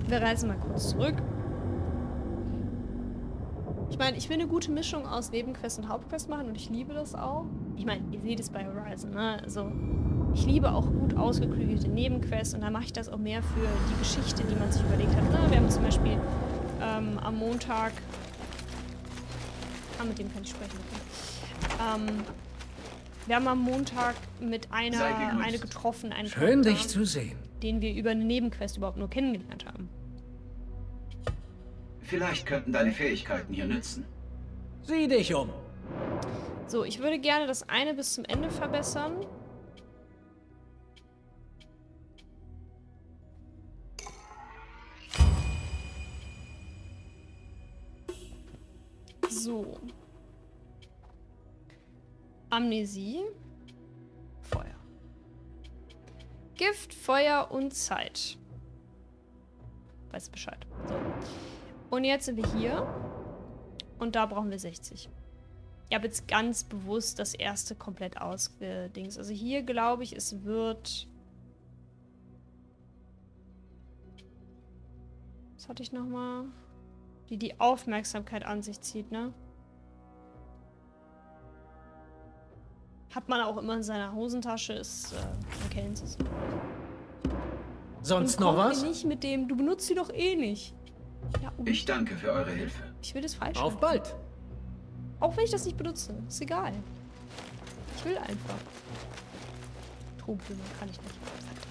Wir reisen mal kurz zurück. Ich meine, ich will eine gute Mischung aus Nebenquest und Hauptquest machen und ich liebe das auch. Ich meine, ihr seht es bei Horizon, ne? Also, ich liebe auch gut ausgeklügelte Nebenquests und dann mache ich das auch mehr für die Geschichte, die man sich überlegt hat. Ne? Wir haben zum Beispiel am Montag... mit dem kann ich sprechen. Okay. Wir haben am Montag mit eine getroffen, einen Schön, Charakter, dich zu sehen. den wir über eine Nebenquest überhaupt nur kennengelernt haben. Vielleicht könnten deine Fähigkeiten hier nützen. Sieh dich um. So, ich würde gerne das eine bis zum Ende verbessern. So. Amnesie. Feuer. Gift, Feuer und Zeit. Weißt du Bescheid. So. Und jetzt sind wir hier. Und da brauchen wir 60. Ich habe jetzt ganz bewusst das erste komplett ausgedings. Also hier glaube ich, es wird... Was hatte ich nochmal? Die Aufmerksamkeit an sich zieht, ne? Hat man auch immer in seiner Hosentasche, ist, man kennt es. Sonst noch was? Nicht mit dem, du benutzt sie doch eh nicht. Ja, Ich danke für eure Hilfe. ich will das falsch Auf machen. bald. Auch wenn ich das nicht benutze. Ist egal. Ich will einfach. Trugblume kann ich nicht.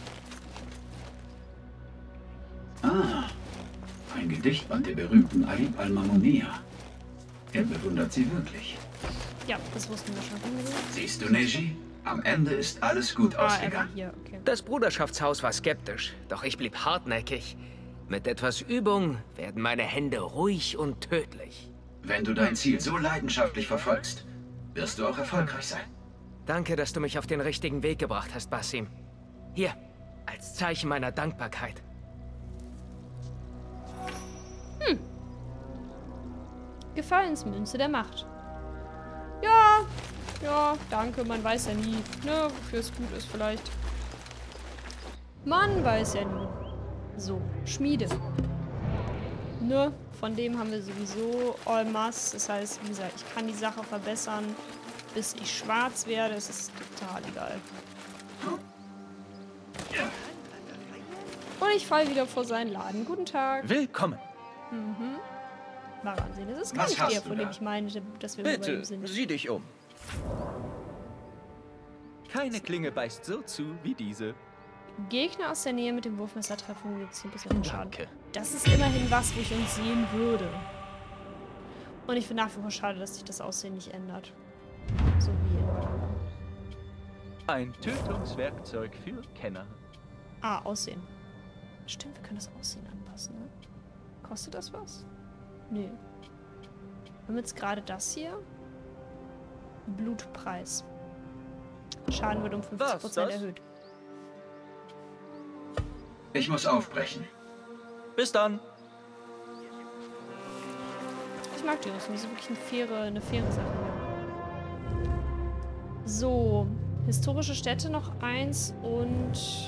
Ah, ein Gedichtband der berühmten Alib al-Mamunia. Er bewundert sie wirklich. Ja, das wussten wir schon. Siehst du, Neji? Am Ende ist alles gut Er war ausgegangen. hier, okay. Das Bruderschaftshaus war skeptisch, doch ich blieb hartnäckig. Mit etwas Übung werden meine Hände ruhig und tödlich. Wenn du dein Ziel so leidenschaftlich verfolgst, wirst du auch erfolgreich sein. Danke, dass du mich auf den richtigen Weg gebracht hast, Basim. Hier, als Zeichen meiner Dankbarkeit. Gefallensmünze der Macht. Ja, ja, danke, man weiß ja nie, ne, wofür es gut ist vielleicht. Man weiß ja nie. So, Schmiede. Ne, von dem haben wir sowieso all mass. Das heißt, wie gesagt, ich kann die Sache verbessern, bis ich schwarz werde. Es ist total egal. Und ich falle wieder vor seinen Laden. Guten Tag. Willkommen. Mal ansehen. Das ist gar Was nicht hast der, du von dem da? ich meinte, dass wir bei ihm Bitte, sind. sieh dich um. Keine Klinge beißt so zu wie diese. Gegner aus der Nähe mit dem Wurfmesser treffen, gibt 10% Schaden. Danke. Das ist immerhin was, wo ich uns sehen würde. Und ich finde nach wie vor schade, dass sich das Aussehen nicht ändert. So wie in Valhalla. Ein Tötungswerkzeug für Kenner. Ah, Aussehen. Stimmt, wir können das Aussehen anpassen, ne? Kostet das was? Nö. Wir haben jetzt gerade das hier. Blutpreis. Schaden wird um 50% das? erhöht. Ich muss aufbrechen. Bis dann. Ich mag die Rüstung. Die ist wirklich eine faire Sache hier. So. Historische Städte noch eins und...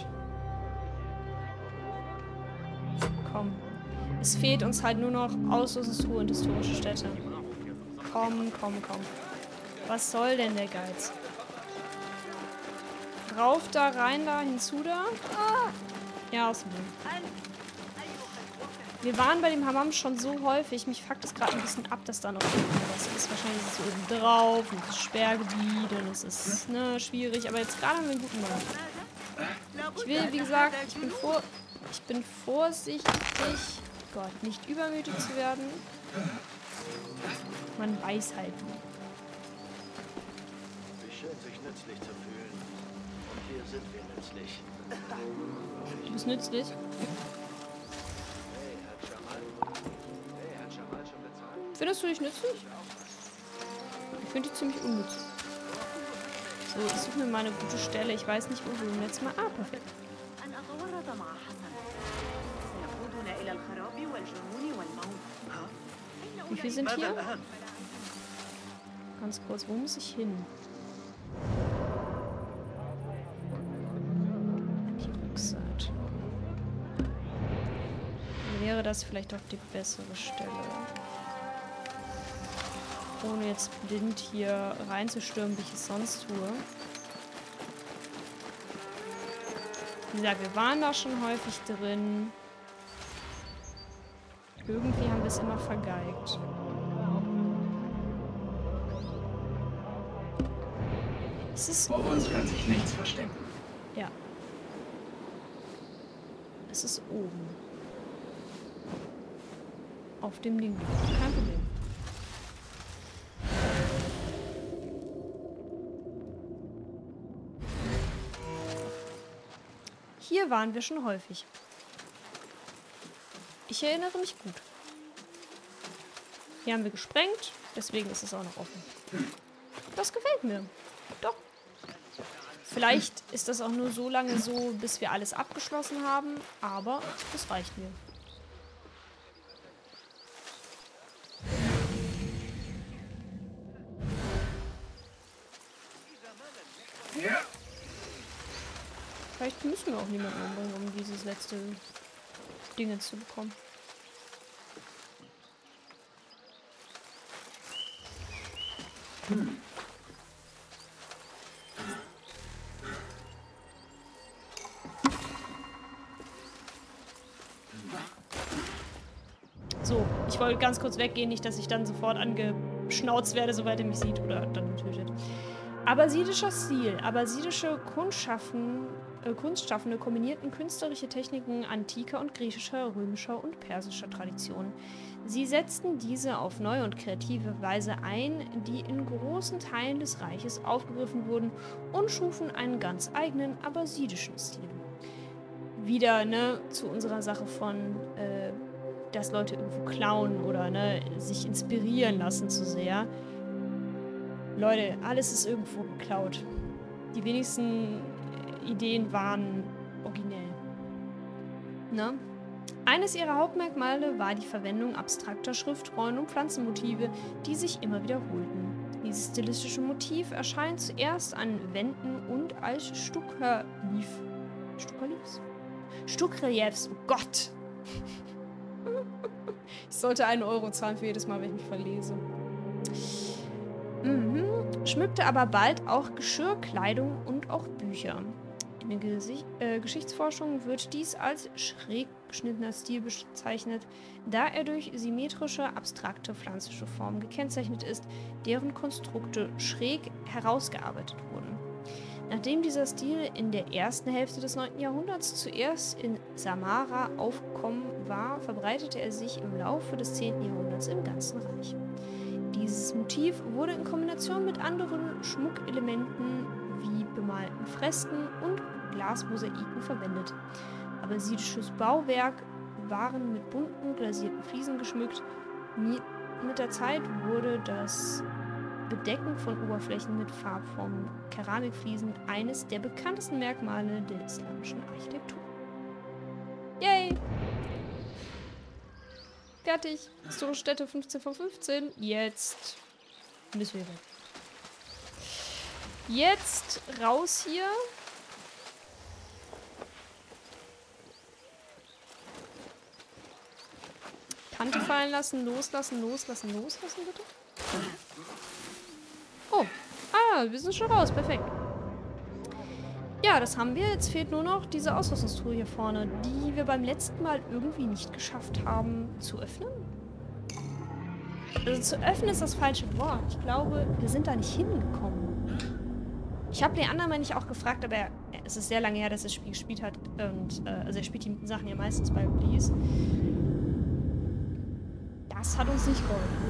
Komm. Es fehlt uns halt nur noch Auslösungstruhe und historische Städte. Komm, komm, komm. Was soll denn der Geiz? Rauf da, rein da, hinzu da. Ah! Ja, aus dem Ding. Wir waren bei dem Hammam schon so häufig. Mich fuckt es gerade ein bisschen ab, dass da noch was ist. Wahrscheinlich ist es oben drauf und es ist Sperrgebiet und es ist schwierig. Aber jetzt gerade haben wir einen guten Mann. Ich will, wie gesagt, ich bin vorsichtig. Gott, nicht übermütig zu werden. Man weiß halt nie. Wie schön, sich nützlich zu fühlen. Und hier sind wir nützlich. Du bist nützlich. Hey, hat Jamal schon bezahlt? Findest du dich nützlich? Ich finde dich ziemlich unnütz. So, ich suche mir mal eine gute Stelle. Ich weiß nicht, wo wir im letzten Mal... Ah, perfekt. أن أتورط مع حسن سيقودنا إلى الخراب والجنون والموت. Wie viel sind ماذا hier? الآن؟ Ganz kurz, wo muss ich hin? An die Rückseite. Wir wäre das vielleicht auch die bessere Stelle. Ohne jetzt blind hier reinzustürmen, wie ich es sonst tue. Wie gesagt, wir waren da schon häufig drin. Irgendwie haben wir es immer vergeigt. Es ist... Vor uns kann sich nichts verstecken. Ja. Es ist oben. Auf dem Ding. Kein Problem. Hier waren wir schon häufig. Ich erinnere mich gut. Hier haben wir gesprengt, deswegen ist es auch noch offen. Das gefällt mir. Doch. Vielleicht ist das auch nur so lange so, bis wir alles abgeschlossen haben, aber das reicht mir. Vielleicht müssen wir auch niemanden umbringen, um dieses letzte Ding zu bekommen. So, ich wollte ganz kurz weggehen, nicht, dass ich dann sofort angeschnauzt werde, sobald er mich sieht oder dann tötet. Abbasidischer Stil. Abbasidische Kunstschaffende kombinierten künstlerische Techniken antiker und griechischer, römischer und persischer Traditionen. Sie setzten diese auf neue und kreative Weise ein, die in großen Teilen des Reiches aufgegriffen wurden und schufen einen ganz eigenen abbasidischen Stil. Wieder, ne, zu unserer Sache von, dass Leute irgendwo klauen oder, ne, sich inspirieren lassen zu sehr. Leute, alles ist irgendwo geklaut. Die wenigsten Ideen waren originell. Ne? Eines ihrer Hauptmerkmale war die Verwendung abstrakter Schriftrollen und Pflanzenmotive, die sich immer wiederholten. Dieses stilistische Motiv erscheint zuerst an Wänden und als Stuckreliefs. Oh Gott! Ich sollte 1 Euro zahlen für jedes Mal, wenn ich mich verlese. Schmückte aber bald auch Geschirr, Kleidung und auch Bücher. In der Geschichtsforschung wird dies als schräg geschnittener Stil bezeichnet, da er durch symmetrische, abstrakte pflanzliche Formen gekennzeichnet ist, deren Konstrukte schräg herausgearbeitet wurden. Nachdem dieser Stil in der ersten Hälfte des 9. Jahrhunderts zuerst in Samara aufgekommen war, verbreitete er sich im Laufe des 10. Jahrhunderts im ganzen Reich. Dieses Motiv wurde in Kombination mit anderen Schmuckelementen wie bemalten Fresken und Glasmosaiken verwendet. Abbasidisches Bauwerk waren mit bunten, glasierten Fliesen geschmückt. Mit der Zeit wurde das Bedecken von Oberflächen mit farbformen Keramikfliesen eines der bekanntesten Merkmale der islamischen Architektur. Yay! Fertig. Historische Städte 15 von 15. Jetzt müssen wir weg. Jetzt raus hier. Kante fallen lassen, loslassen, loslassen, loslassen, bitte. Oh. Ah, wir sind schon raus. Perfekt. Ja, das haben wir. Jetzt fehlt nur noch diese Ausrüstungstruhe hier vorne, die wir beim letzten Mal irgendwie nicht geschafft haben zu öffnen. Also zu öffnen ist das falsche Wort. Ich glaube, wir sind da nicht hingekommen. Ich habe den anderen mal nicht auch gefragt, aber es ist sehr lange her, dass er das Spiel gespielt hat. Und, also er spielt die Sachen ja meistens bei Release. Das hat uns nicht geholfen.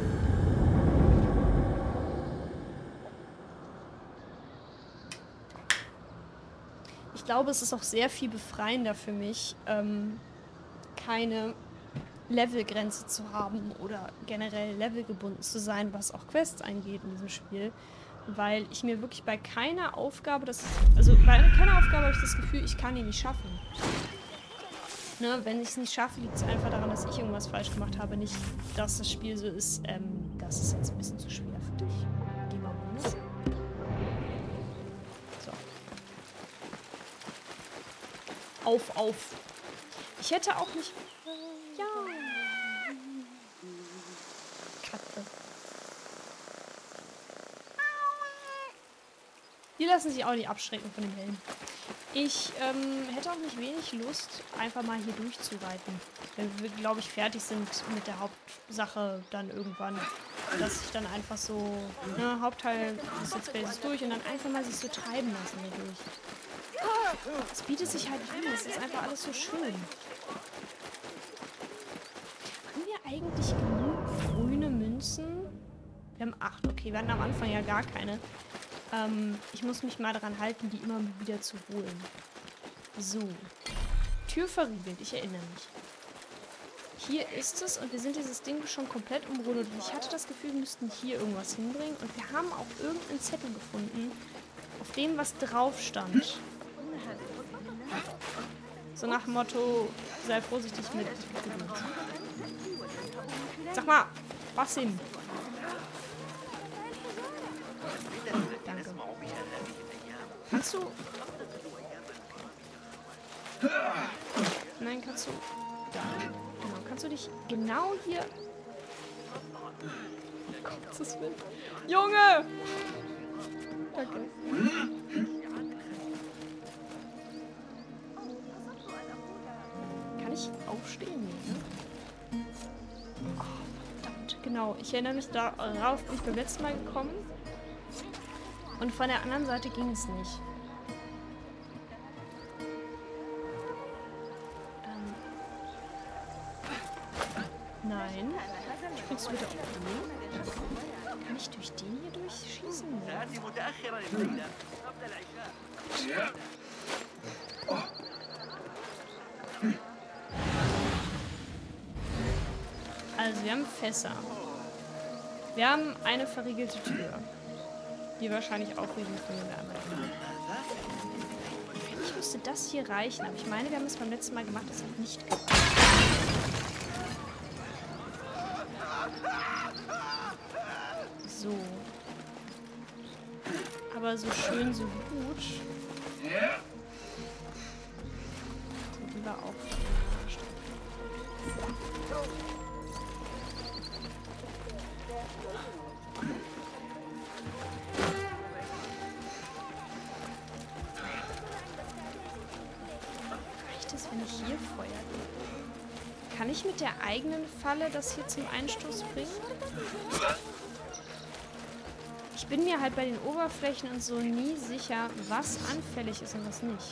Ich glaube, es ist auch sehr viel befreiender für mich, keine Levelgrenze zu haben oder generell levelgebunden zu sein, was auch Quests angeht in diesem Spiel. Weil ich mir wirklich bei keiner Aufgabe, bei keiner Aufgabe habe ich das Gefühl, ich kann die nicht schaffen. Ne, wenn ich es nicht schaffe, liegt es einfach daran, dass ich irgendwas falsch gemacht habe. Nicht, dass das Spiel so ist, das ist jetzt ein bisschen zu schwer für dich. Geh mal runter. So. Auf. Ich hätte auch nicht... Ja. Katze. Die lassen sich auch nicht abschrecken von dem Helm. Ich hätte auch nicht wenig Lust, einfach mal hier durchzureiten. Wenn wir, glaube ich, fertig sind mit der Hauptsache dann irgendwann. Dass ich dann einfach so, ne, Hauptteil des Let's Plays ist durch und dann einfach mal sich so treiben lassen hier durch. Es bietet sich halt an, es ist einfach alles so schön. Haben wir eigentlich genug grüne Münzen? Wir haben 8, okay, wir hatten am Anfang ja gar keine. Ich muss mich mal daran halten, die immer wieder zu holen. So. Tür verriegelt, ich erinnere mich. Hier ist es und wir sind dieses Ding schon komplett umrundet. Und ich hatte das Gefühl, wir müssten hier irgendwas hinbringen. Und wir haben auch irgendeinen Zettel gefunden, auf dem was drauf stand. So nach dem Motto, sei vorsichtig mit. Sag mal, Basim. Danke. Kannst du... Nein, kannst du... Genau, kannst du dich genau hier... Gottes Willen. Junge! Danke. Kann ich aufstehen? Ne? Oh, verdammt. Genau, ich erinnere mich darauf, bin ich beim letzten Mal gekommen. Und von der anderen Seite ging es nicht. Nein. Springst du bitte auf den? Kann ich durch den hier durchschießen? Ja. Also, wir haben Fässer. Wir haben eine verriegelte Tür. Die wahrscheinlich aufregen können, wenn wir einmal gehen. Eigentlich müsste das hier reichen. Aber ich meine, wir haben es beim letzten Mal gemacht. Das hat nicht gereicht. So. Aber so schön, so gut. So, die war auch. Reicht es, wenn ich hier Feuer gebe? Kann ich mit der eigenen Falle das hier zum Einstoß bringen? Ich bin mir halt bei den Oberflächen und so nie sicher, was anfällig ist und was nicht.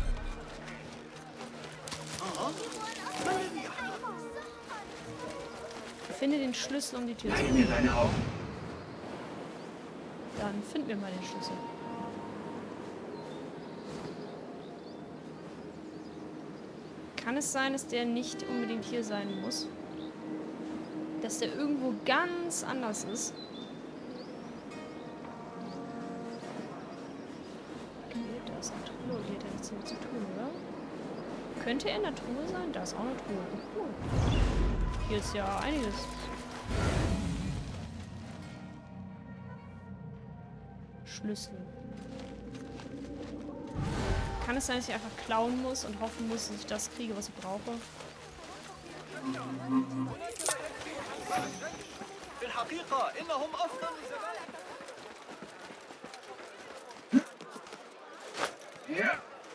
Finde den Schlüssel, um die Tür zu Leih mir deine Augen. Dann finden wir mal den Schlüssel. Kann es sein, dass der nicht unbedingt hier sein muss? Dass der irgendwo ganz anders ist? Okay, da ist eine Truhe. Die hat ja nichts damit zu tun, oder? Könnte er in der Truhe sein? Da ist auch eine Truhe. Oh. Hier ist ja einiges. Schlüssel. Kann es sein, dass ich einfach klauen muss und hoffen muss, dass ich das kriege, was ich brauche? Ja.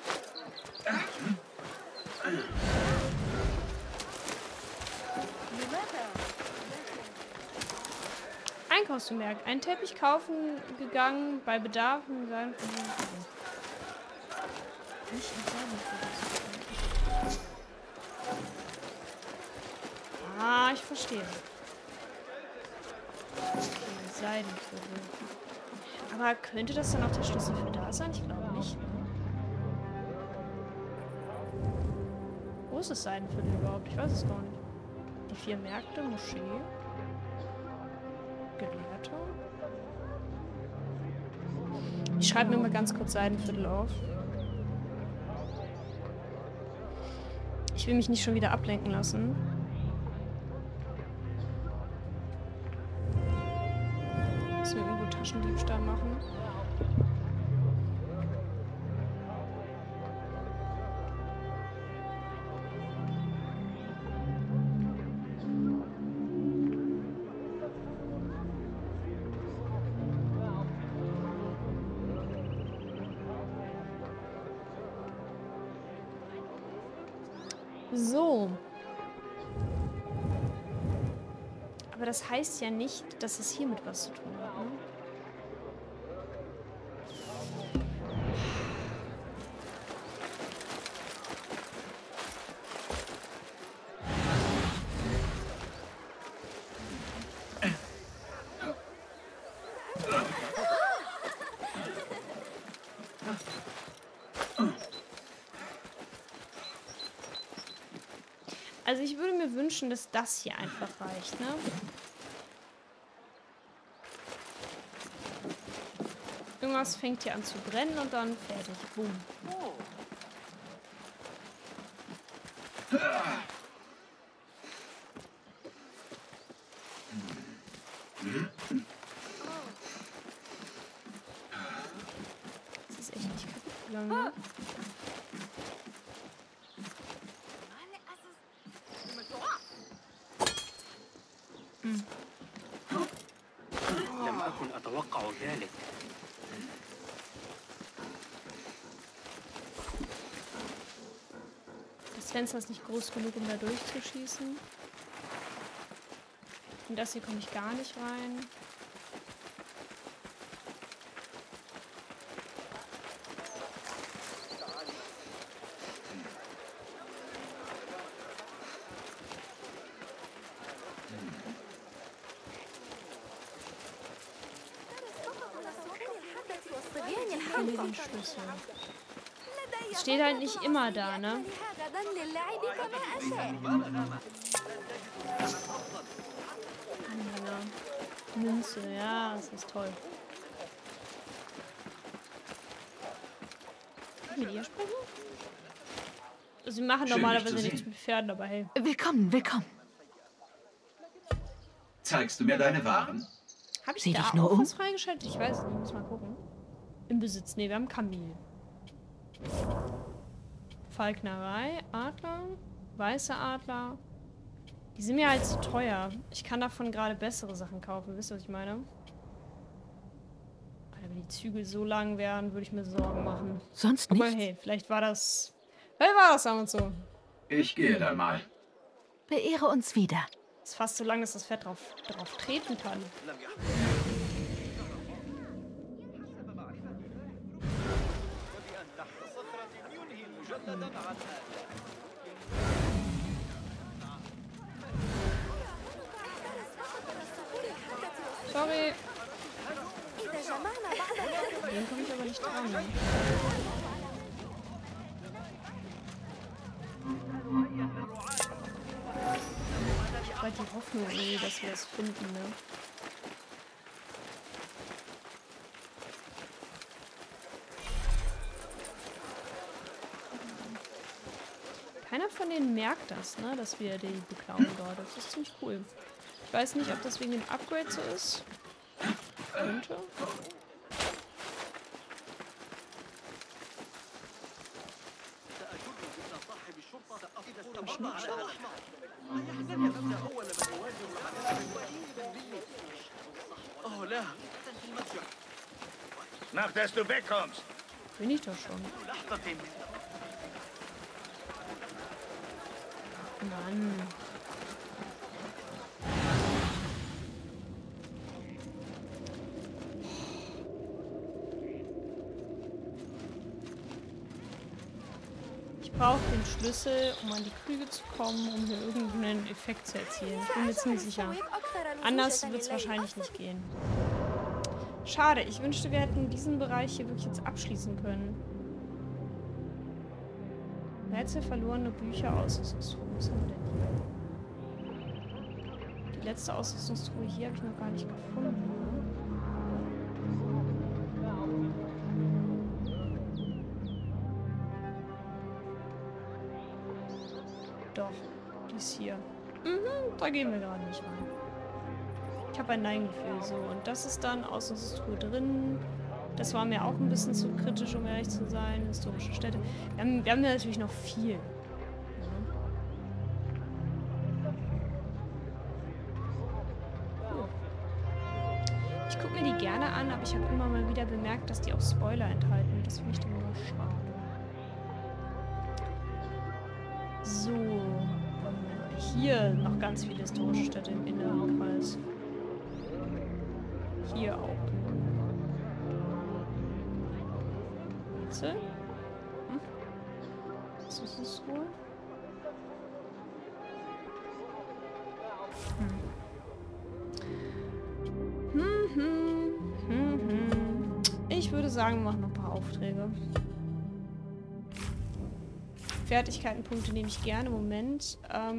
Einkaufsbemerk. Einen Teppich kaufen gegangen, bei Bedarf und sagen... Nicht Ah, ich verstehe. Okay, Seidenviertel. Aber könnte das dann auch der Schlüssel für da sein? Ich glaube nicht. Wo ist das Seidenviertel überhaupt? Ich weiß es gar nicht. Die 4 Märkte, Moschee. Gelehrter. Ich schreibe mir mal ganz kurz Seidenviertel auf. Ich will mich nicht schon wieder ablenken lassen. Müssen wir irgendwo Taschendiebstahl machen? So. Aber das heißt ja nicht, dass es hiermit was zu tun hat, ne? Also ich würde mir wünschen, dass das hier einfach reicht, ne? Irgendwas fängt hier an zu brennen und dann fertig. Boom. Das ist echt nicht kaputt gegangen, ne? لم أكن أتوقع ذلك. Das Fenster ist nicht groß genug, um da durchzuschießen. Und das hier komme ich gar nicht rein. Den Schlüssel. Es steht halt nicht immer da, ne? Anhänger. Münze, ja, das ist toll. Kann ich mit ihr sprechen? Also, sie machen Schön, normalerweise dich zu nichts mit Pferden, aber hey. Willkommen, willkommen. Zeigst du mir deine Waren? Habe ich Sieh da dich nur auch um. was freigeschaltet? Ich weiß nicht, muss mal gucken. Im Besitz, ne, wir haben Kamel. Falknerei, Adler, weiße Adler. Die sind mir halt zu teuer. Ich kann davon gerade bessere Sachen kaufen, wisst ihr, was ich meine? Alter, wenn die Zügel so lang wären, würde ich mir Sorgen machen. Sonst Aber nichts? hey, vielleicht war das sagen wir so. Ich gehe dann mal. Beehre uns wieder. Ist fast so lang, dass das Pferd drauf treten kann. Sorry. Den komme ich aber nicht dran. Ich habe halt die Hoffnung, dass wir es finden, ne? Keiner von denen merkt das, ne, dass wir die beklauen dort. Das ist ziemlich cool. Ich weiß nicht, ob das wegen dem Upgrade so ist. Könnte. Mach, dass du wegkommst. Bin ich doch schon. Mann. Ich brauche den Schlüssel, um an die Krüge zu kommen, um hier irgendeinen Effekt zu erzielen. Ich bin mir ziemlich sicher. Anders wird es wahrscheinlich nicht gehen. Schade, ich wünschte, wir hätten diesen Bereich hier wirklich jetzt abschließen können. Rätsel, verlorene Bücher, Ausrüstungstruhe. Was haben wir denn hier? Die letzte Ausrüstungstruhe hier habe ich noch gar nicht gefunden. Doch, die ist hier. Da gehen wir gerade nicht rein. Ich habe ein Nein-Gefühl, so. Und das ist dann Ausrüstungstruhe drin. Das war mir auch ein bisschen zu kritisch, um ehrlich zu sein. Historische Städte. Wir haben ja natürlich noch viel. Ich gucke mir die gerne an, aber ich habe immer mal wieder bemerkt, dass die auch Spoiler enthalten. Das finde ich dann immer schade. So. hier noch ganz viele historische Städte im inneren Kreis. Hier auch. Rätsel? Hm? Was ist es wohl? Ich würde sagen, wir machen noch ein paar Aufträge. Fertigkeitenpunkte nehme ich gerne. Moment.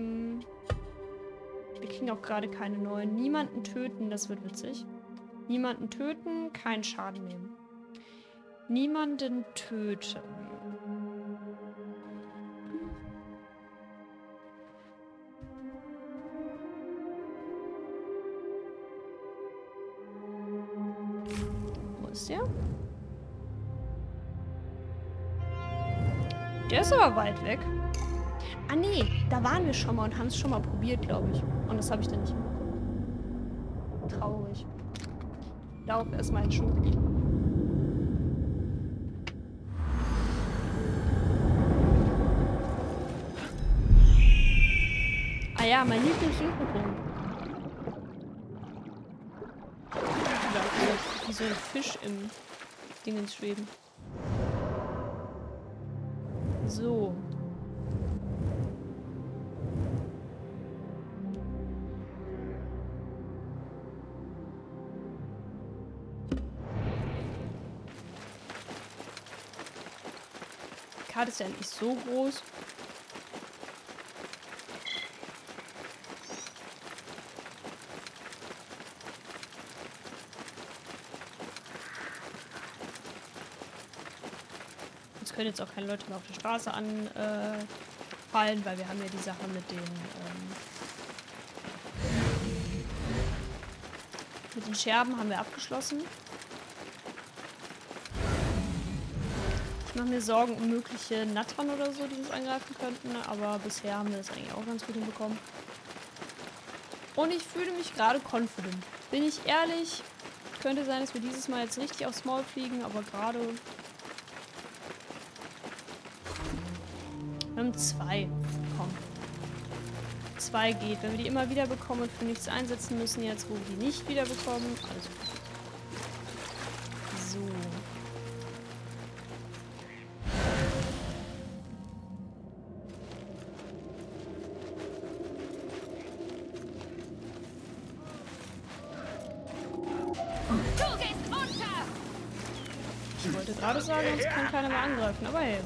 Wir kriegen auch gerade keine neuen. Niemanden töten, das wird witzig. Niemanden töten, keinen Schaden nehmen. Niemanden töten. Wo ist der? Der ist aber weit weg. Ah nee, da waren wir schon mal und haben es schon mal probiert, glaube ich. Und das habe ich dann nicht hinbekommen. Traurig. Lauf erstmal in Schuh. Ah ja, mein Lieblingssuchepunkt. Wie so ein Fisch im Dingens schweben. So. Die Karte ist ja nicht so groß. Uns können jetzt auch keine Leute mehr auf der Straße anfallen, weil wir haben ja die Sache mit den Scherben haben wir abgeschlossen. Ich mache mir Sorgen um mögliche Nattern oder so, die uns angreifen könnten, aber bisher haben wir das eigentlich auch ganz gut hinbekommen. Und ich fühle mich gerade confident. Bin ich ehrlich, könnte sein, dass wir dieses Mal jetzt richtig aufs Maul fliegen, aber gerade... Wir haben 2. Komm. 2 geht. Wenn wir die immer wieder bekommen und für nichts einsetzen müssen, jetzt wo wir die nicht wieder bekommen. Also. So. Ich wollte gerade sagen, uns kann keiner mehr angreifen, aber hey.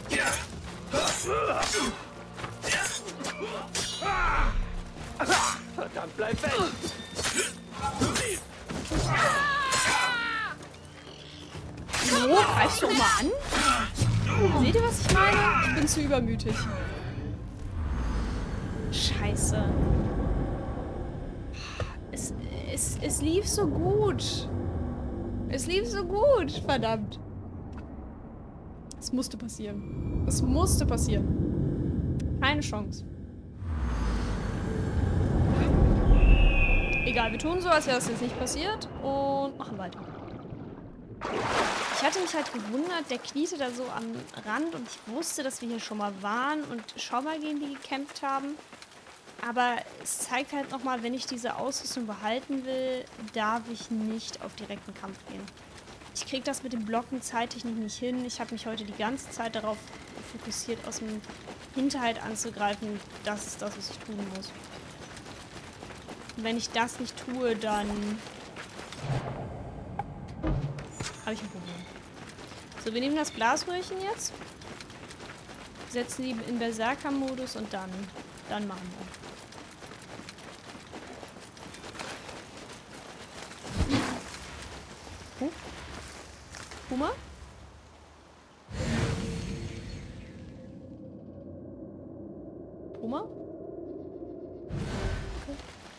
Verdammt, bleib weg! So, greifst du mal an? Seht ihr, was ich meine? Ich bin zu übermütig. Scheiße. Es lief so gut. Es lief so gut, verdammt. Es musste passieren. Es musste passieren. Keine Chance. Egal, wir tun so, als wäre das jetzt nicht passiert und machen weiter. Ich hatte mich halt gewundert, der kniete da so am Rand und ich wusste, dass wir hier schon mal waren und schon mal gegen die gekämpft haben. Aber es zeigt halt nochmal, wenn ich diese Ausrüstung behalten will, darf ich nicht auf direkten Kampf gehen. Ich kriege das mit dem Blocken zeittechnisch nicht hin. Ich habe mich heute die ganze Zeit darauf fokussiert, aus dem Hinterhalt anzugreifen. Das ist das, was ich tun muss. Und wenn ich das nicht tue, dann habe ich ein Problem. So, wir nehmen das Blasröhrchen jetzt, setzen die in Berserker-Modus und dann machen wir. Puma? Puma? Okay.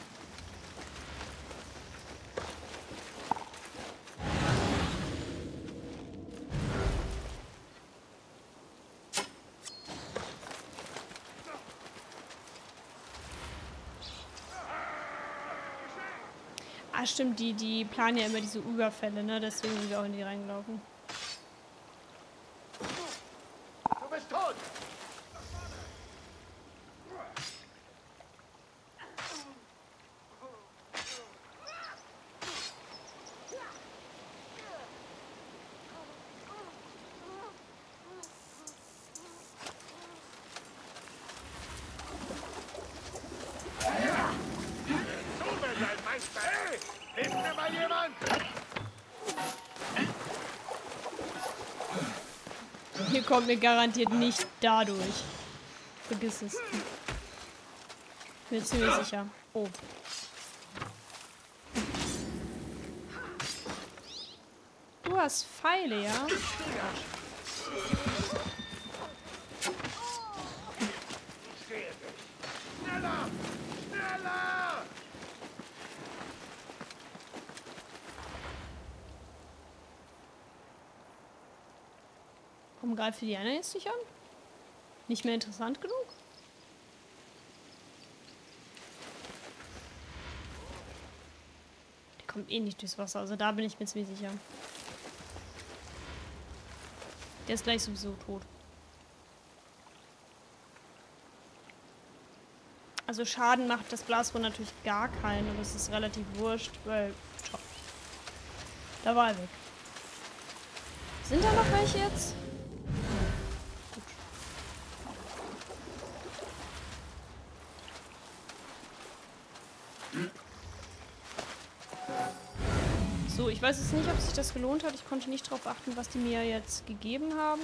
Ah, stimmt, die planen ja immer diese Überfälle, ne? Deswegen sind wir auch in die reingelaufen. Du bist tot! Hier kommt mir garantiert nicht dadurch. Vergiss es. Bin mir ziemlich sicher. Oh. Du hast Pfeile, ja? Warum greift für die anderen jetzt nicht an? Nicht mehr interessant genug? Der kommt eh nicht durchs Wasser, also da bin ich mir ziemlich sicher. Der ist gleich sowieso tot. Also Schaden macht das Blasrohr natürlich gar keinen, aber es ist relativ wurscht, weil... Top. Da war er weg. Sind da noch welche jetzt? Gut. So, ich weiß jetzt nicht, ob sich das gelohnt hat. Ich konnte nicht darauf achten, was die mir jetzt gegeben haben.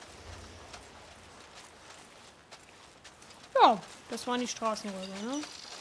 Ja, das waren die Straßenräuber, ne?